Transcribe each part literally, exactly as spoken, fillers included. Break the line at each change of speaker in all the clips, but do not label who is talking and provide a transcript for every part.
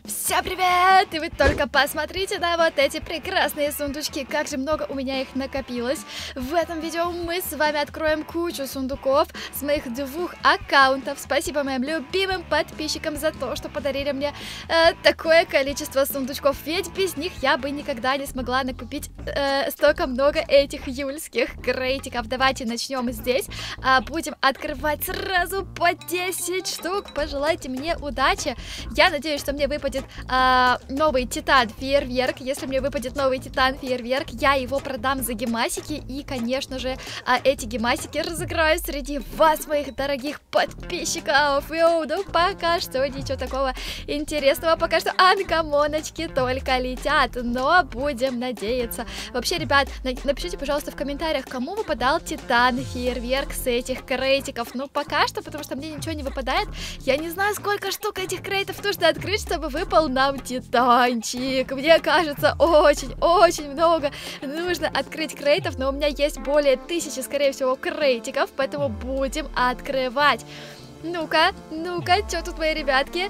Всем привет! И вы только посмотрите на вот эти прекрасные сундучки, как же много у меня их накопилось. В этом видео мы с вами откроем кучу сундуков с моих двух аккаунтов. Спасибо моим любимым подписчикам за то, что подарили мне э, такое количество сундучков, ведь без них я бы никогда не смогла накупить э, столько много этих юльских крейтиков. Давайте начнем здесь, а будем открывать сразу по десять штук. Пожелайте мне удачи. Я надеюсь, что мне выпадет а, новый Титан Фейерверк. Если мне выпадет новый Титан Фейерверк, я его продам за гемасики. И, конечно же, а, эти гемасики разыграю среди вас, моих дорогих подписчиков. Йоу, ну пока что ничего такого интересного. Пока что анкомоночки только летят, но будем надеяться. Вообще, ребят, напишите, пожалуйста, в комментариях, кому выпадал Титан Фейерверк с этих крейтиков. Ну, пока что, потому что мне ничего не выпадает. Я не знаю, сколько штук этих крейтов нужно открыть, чтобы выпал нам Титанчик. Мне кажется, очень-очень много нужно открыть крейтов, но у меня есть более тысячи, скорее всего, крейтиков, поэтому будем открывать. Ну-ка, ну-ка, что тут мои ребятки?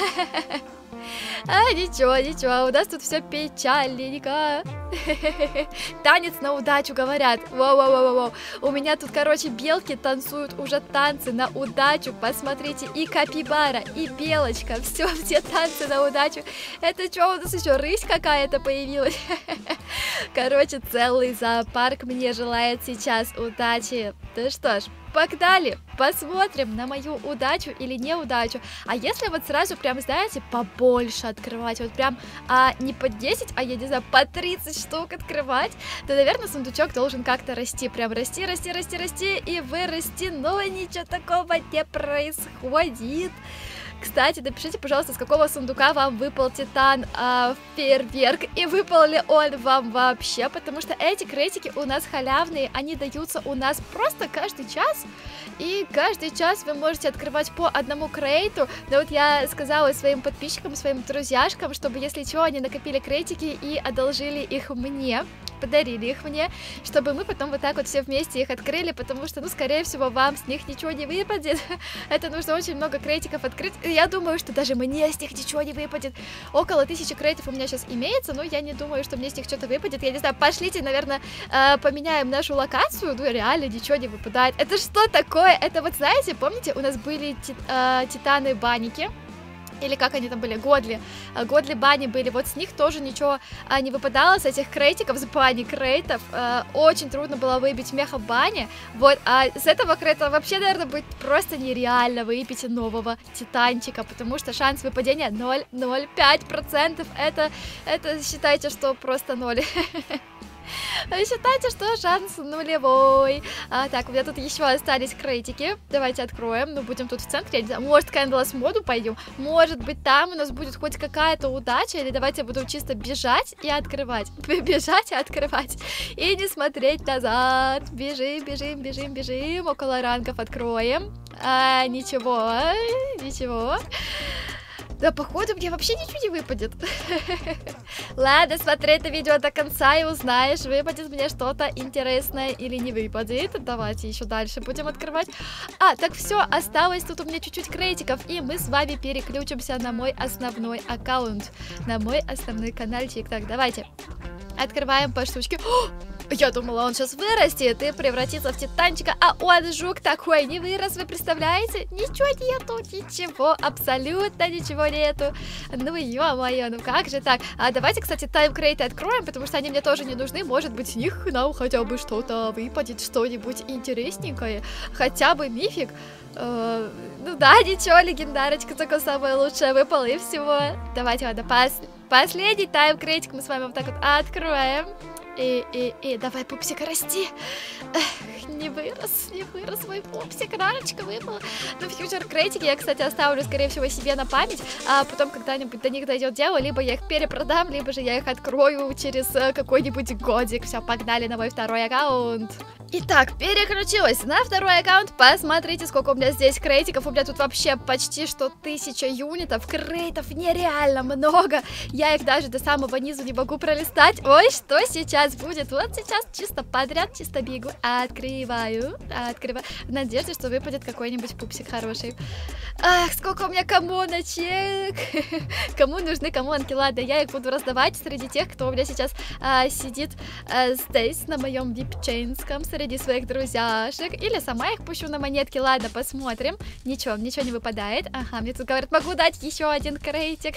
А, ничего, ничего, у нас тут все печальненько. Танец на удачу, говорят. Воу-воу-воу-воу. У меня тут, короче, белки танцуют уже танцы на удачу. Посмотрите, и капибара, и белочка. Все, все танцы на удачу. Это что, у нас еще рысь какая-то появилась? Короче, целый зоопарк мне желает сейчас удачи. Ну что ж, погнали, посмотрим на мою удачу или неудачу. А если вот сразу прям, знаете, побольше открывать, вот прям а, не по десять, а я не знаю, по тридцать штук открывать, то, наверное, сундучок должен как-то расти, прям расти, расти, расти, расти и вырасти, но ничего такого не происходит. Кстати, напишите, пожалуйста, с какого сундука вам выпал Титан э, Фейерверк, и выпал ли он вам вообще, потому что эти крейтики у нас халявные, они даются у нас просто каждый час, и каждый час вы можете открывать по одному крейту. Но вот я сказала своим подписчикам, своим друзьяшкам, чтобы, если что, они накопили крейтики и одолжили их мне, подарили их мне, чтобы мы потом вот так вот все вместе их открыли, потому что, ну, скорее всего, вам с них ничего не выпадет. Это нужно очень много крейтиков открыть. Я думаю, что даже мне с них ничего не выпадет. Около тысячи крейтов у меня сейчас имеется, но я не думаю, что мне с них что-то выпадет. Я не знаю, пошлите, наверное, э, поменяем нашу локацию. Ну, реально ничего не выпадает. Это что такое? Это вот, знаете, помните, у нас были ти э, титаны-банники? Или как они там были, Годли, Годли бани были, вот с них тоже ничего а, не выпадало, с этих крейтиков, с бани крейтов, а, очень трудно было выбить меха бани, вот, а с этого крейта вообще, наверное, будет просто нереально выбить нового титанчика, потому что шанс выпадения ноль целых пять десятых процента, это, это считайте, что просто ноль. Считайте, что шанс нулевой. А, так, у меня тут еще остались крейтики. Давайте откроем. Ну, будем тут в центре. Я не знаю, может, к Endless моду пойдем? Может быть, там у нас будет хоть какая-то удача. Или давайте я буду чисто бежать и открывать. Бежать и открывать. И не смотреть назад. Бежим, бежим, бежим, бежим. Около ранков откроем. А, ничего, ничего. Да, походу, мне вообще ничего не выпадет. Ладно, смотри это видео до конца и узнаешь, выпадет мне что-то интересное или не выпадет. Давайте еще дальше будем открывать. А, так все, осталось тут у меня чуть-чуть крейтиков, и мы с вами переключимся на мой основной аккаунт, на мой основной каналчик. Так, давайте открываем по штучке. О! Я думала, он сейчас вырастет и превратится в титанчика, а он, жук такой, не вырос, вы представляете? Ничего нету, ничего, абсолютно ничего нету. Ну, ё-моё, ну как же так? А давайте, кстати, таймкрейты откроем, потому что они мне тоже не нужны. Может быть, с них нам хотя бы что-то выпадет, что-нибудь интересненькое, хотя бы мифик. Uh, ну да, ничего, легендарочка, только самое лучшее выпало и всего. Давайте, ладно, пос последний таймкрейтик мы с вами вот так вот откроем. И, и, и, давай, пупсик, расти. Эх, не вырос, не вырос мой пупсик, раночка выпала. Ну, фьючер крейтики я, кстати, оставлю, скорее всего, себе на память, а потом когда-нибудь до них дойдет дело, либо я их перепродам, либо же я их открою через какой-нибудь годик. Все, погнали на мой второй аккаунт. Итак, переключилась на второй аккаунт. Посмотрите, сколько у меня здесь крейтиков. У меня тут вообще почти что тысяча юнитов. Крейтов нереально много. Я их даже до самого низу не могу пролистать. Ой, что сейчас будет? Вот сейчас чисто подряд, чисто бегу. Открываю, открываю. В надежде, что выпадет какой-нибудь пупсик хороший. Ах, сколько у меня коммуночек. Кому нужны коммунки? Ладно, я их буду раздавать среди тех, кто у меня сейчас а, сидит а, здесь, на моем вип-чейнском, среди своих друзьяшек, или сама их пущу на монетки. Ладно, посмотрим. Ничего, ничего не выпадает. Ага, мне тут говорят, могу дать еще один крейтик.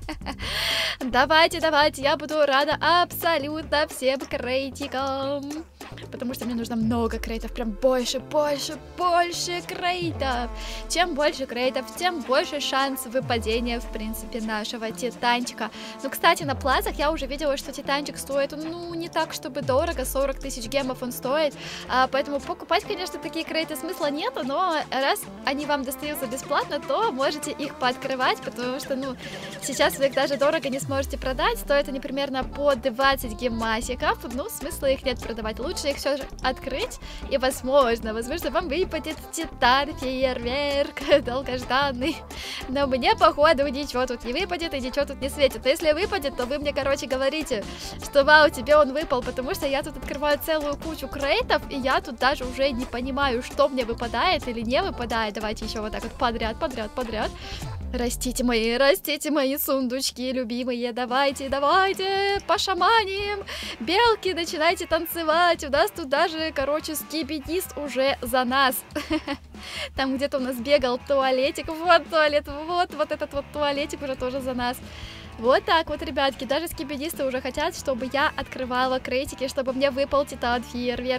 Давайте, давайте, я буду рада абсолютно всем крейтикам, потому что мне нужно много крейтов, прям больше, больше, больше крейтов. Чем больше крейтов, тем больше шанс выпадения, в принципе, нашего титанчика. Ну, кстати, на плазах я уже видела, что титанчик стоит, ну, не так, чтобы дорого, сорок тысяч гемов он стоит. А, поэтому покупать, конечно, такие крейты смысла нету, но раз они вам достаются бесплатно, то можете их пооткрывать, потому что, ну, сейчас вы их даже дорого не сможете продать, стоят они примерно по двадцать гемасиков, ну, смысла их нет продавать, лучше их все же открыть, и, возможно, возможно, вам выпадет титан фейерверк, долгожданный, но мне, походу, ничего тут не выпадет и ничего тут не светит, но если выпадет, то вы мне, короче, говорите, что, вау, тебе он выпал, потому что я тут открываю целую кучу крейтов, и я тут даже уже не понимаю, что мне выпадает или не выпадает. Давайте еще вот так вот подряд, подряд, подряд. Растите мои, растите мои сундучки, любимые. Давайте, давайте, пошаманим. Белки, начинайте танцевать. У нас тут даже, короче, скибидист уже за нас. Там где-то у нас бегал туалетик. Вот туалет, вот, вот этот вот туалетик уже тоже за нас. Вот так вот, ребятки, даже скибидисты уже хотят, чтобы я открывала крейтики, чтобы мне выпал титан фейерверк.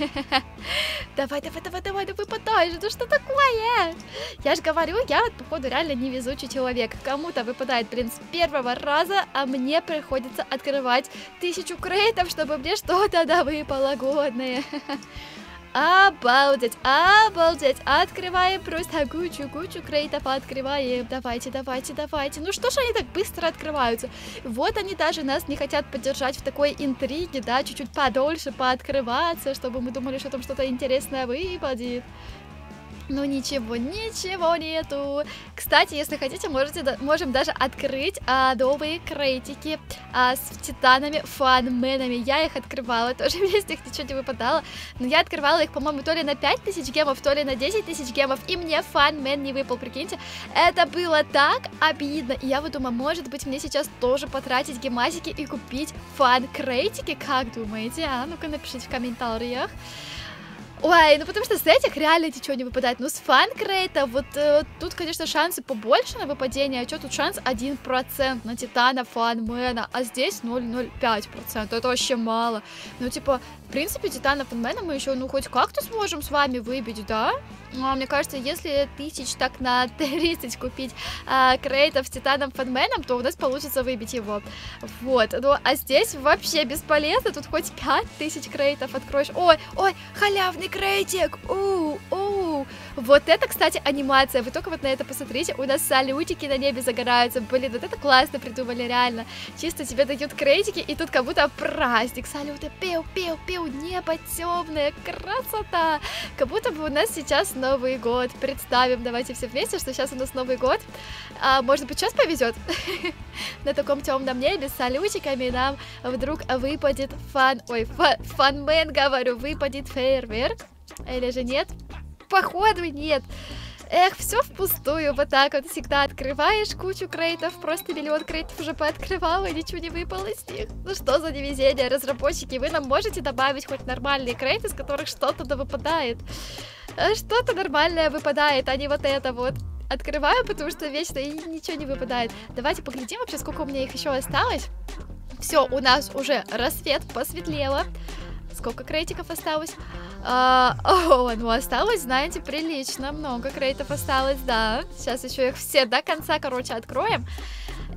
Давай, давай, давай, давай, да выпадай же, ну что такое? Я же говорю, я вот, походу, реально невезучий человек. Кому-то выпадает, блин, с первого раза, а мне приходится открывать тысячу крейтов, чтобы мне что-то да выпало годное. Обалдеть, обалдеть, открываем просто кучу-кучу крейтов, открываем, давайте, давайте, давайте, ну что ж они так быстро открываются, вот они даже нас не хотят поддержать в такой интриге, да, чуть-чуть подольше пооткрываться, чтобы мы думали, что там что-то интересное выпадет. Ну ничего, ничего нету. Кстати, если хотите, можете, можем даже открыть а, новые крейтики а, с титанами, фанменами. Я их открывала, тоже мне из них ничего не выпадало. Но я открывала их, по-моему, то ли на пять тысяч гемов, то ли на десять тысяч гемов. И мне фанмен не выпал, прикиньте. Это было так обидно. И я вот думаю, может быть, мне сейчас тоже потратить гемасики и купить фан-крейтики? Как думаете? А ну-ка напишите в комментариях. Ой, ну потому что с этих реально ничего не выпадает. Ну с фан-крейта вот э, тут, конечно, шансы побольше на выпадение. А что тут шанс один процент на титана фанмена, а здесь ноль целых ноль пять процента. Это вообще мало. Ну типа, в принципе, титана фанмена мы еще, ну хоть как-то сможем с вами выбить, да? Ну, а мне кажется, если тысяч так на тридцать купить а, крейтов с титаном фанменом, то у нас получится выбить его. Вот, ну а здесь вообще бесполезно. Тут хоть пять тысяч крейтов откроешь. Ой, ой, халявный крейтик. Оу, оу. Вот это, кстати, анимация. Вы только вот на это посмотрите. У нас салютики на небе загораются. Блин, вот это классно придумали, реально. Чисто тебе дают крейтики, и тут как будто праздник. Салюты, пиу, пиу, пиу, небо темное, красота. Как будто бы у нас сейчас Новый год. Представим, давайте все вместе, что сейчас у нас Новый год. А, может быть, сейчас повезет? На таком темном небе с салютиками нам вдруг выпадет фан... Ой, фан... фанмен, говорю, выпадет фейерверк. Или же нет? Походу нет. Эх, все впустую, вот так вот всегда открываешь кучу крейтов, просто миллион крейтов уже пооткрывала, и ничего не выпало из них. Ну что за невезение, разработчики, вы нам можете добавить хоть нормальные крейты, с которых что-то да выпадает. Что-то нормальное выпадает, а не вот это вот. Открываю, потому что вечно и ничего не выпадает. Давайте поглядим вообще, сколько у меня их еще осталось. Все, у нас уже рассвет, посветлело. Сколько крейтиков осталось? А, о, ну осталось, знаете, прилично много крейтов осталось, да. Сейчас еще их все до конца, короче, откроем.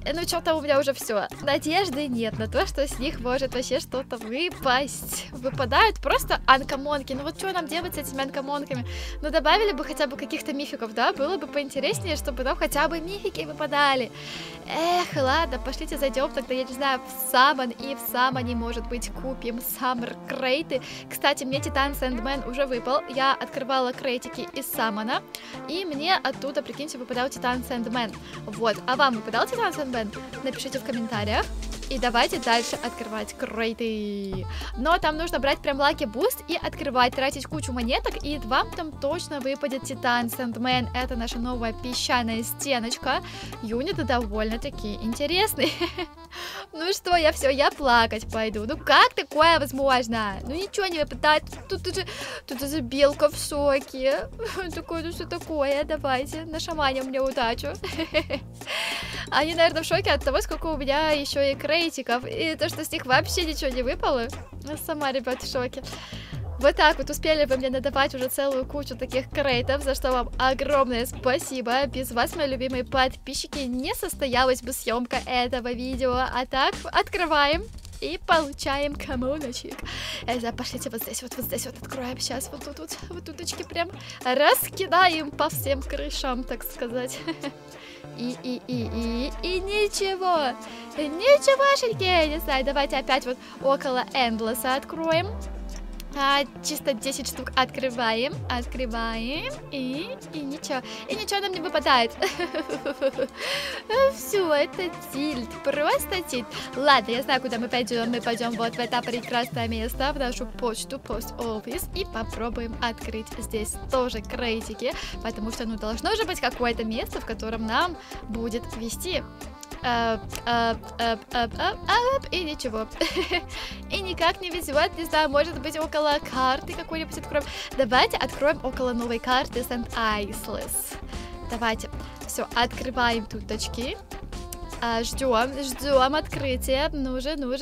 ну что-то у меня уже все. Надежды нет на то, что с них может вообще что-то выпасть. Выпадают просто анкомонки. Ну вот что нам делать с этими анкомонками? Ну добавили бы хотя бы каких-то мификов, да? Было бы поинтереснее, чтобы нам хотя бы мифики выпадали. Эх, ладно, пошлите зайдем тогда, я не знаю, в Саммон. И в Саммоне, может быть, купим Саммер крейты. Кстати, мне Титан Сэндмен уже выпал. Я открывала крейтики из Саммона. И мне оттуда, прикиньте, выпадал Титан Сэндмен. Вот, а вам выпадал Титан Сэндмен? Напишите в комментариях. И давайте дальше открывать крейты. Но там нужно брать прям лаки буст и открывать, тратить кучу монеток, и вам там точно выпадет Титан Сэндмен. Это наша новая песчаная стеночка. Юниты довольно-таки интересные. Ну что, я все, я плакать пойду. Ну как такое возможно? Ну ничего не выпадает. Тут, тут, тут уже белка в шоке. Такое, ну что такое? Давайте, нашаманим мне удачу. Они, наверное, в шоке от того, сколько у меня еще и крейтиков. И то, что с них вообще ничего не выпало. Я сама, ребят, в шоке. Вот так вот успели вы мне надавать уже целую кучу таких крейтов, за что вам огромное спасибо. Без вас, мои любимые подписчики, не состоялась бы съемка этого видео. А так, открываем и получаем коммуночек. Это, пошлите вот здесь, вот, вот здесь вот откроем. Сейчас вот тут вот, вот туточки прям раскидаем по всем крышам, так сказать. И, и, и, и, и ничего. Ничегошеньки, не знаю, давайте опять вот около Эндлеса откроем. А, чисто десять штук открываем, открываем, и, и ничего, и ничего нам не выпадает. Все, это тильт, просто тильт. Ладно, я знаю, куда мы пойдем. Мы пойдем вот в это прекрасное место, в нашу почту, пост-офис, и попробуем открыть здесь тоже крейтики, потому что, ну, должно же быть какое-то место, в котором нам будет вести. Ап, ап, ап, ап, ап, ап, и ничего. И никак не везет, не знаю, может быть около карты какой-нибудь откроем. Давайте откроем около новой карты Сент Айслес. Давайте, все, открываем тут точки. А, ждем, ждем открытия. Ну же, ну же.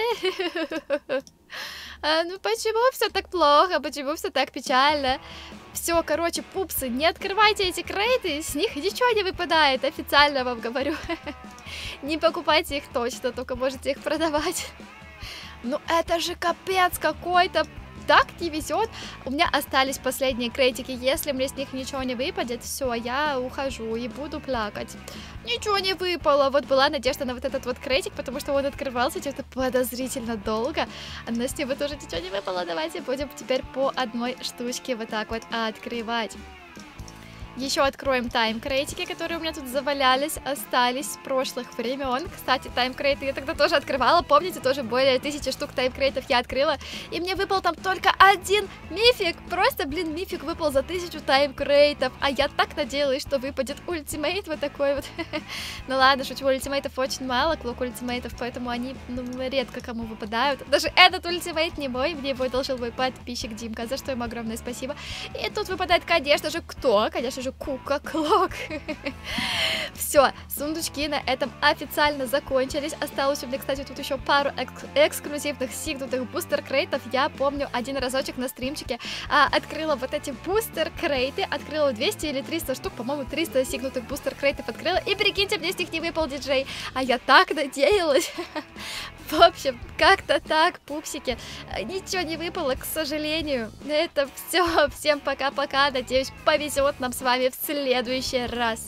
А, ну почему все так плохо, почему все так печально? Все, короче, пупсы, не открывайте эти крейты, с них ничего не выпадает, официально вам говорю. Не покупайте их точно, только можете их продавать. Ну это же капец какой-то. Так не везет. У меня остались последние крейтики. Если мне с них ничего не выпадет, все, я ухожу и буду плакать. Ничего не выпало. Вот была надежда на вот этот вот крейтик, потому что он открывался что-то подозрительно долго. Но с него тоже ничего не выпало. Давайте будем теперь по одной штучке вот так вот открывать. Еще откроем тайм-крейтики, которые у меня тут завалялись, остались с прошлых времен. Кстати, тайм-крейты я тогда тоже открывала. Помните, тоже более тысячи штук тайм-крейтов я открыла. И мне выпал там только один мифик. Просто, блин, мифик выпал за тысячу тайм-крейтов. А я так надеялась, что выпадет ультимейт вот такой вот. Ну ладно, шучу, ультимейтов очень мало, клок ультимейтов, поэтому они, ну, редко кому выпадают. Даже этот ультимейт не мой, мне его должен мой подписчик Димка, за что ему огромное спасибо. И тут выпадает, конечно же, кто? Конечно же, Кука Клок. Все, сундучки на этом официально закончились. Осталось у меня, кстати, тут еще пару экск эксклюзивных сигнутых бустер-крейтов. Я помню, один разочек на стримчике а, открыла вот эти бустер-крейты. Открыла двести или триста штук, по-моему, триста сигнутых бустер-крейтов открыла. И прикиньте, мне с них не выпал диджей. А я так надеялась. В общем, как-то так, пупсики. Ничего не выпало, к сожалению. Это все. Всем пока-пока. Надеюсь, повезет нам с вами в следующий раз.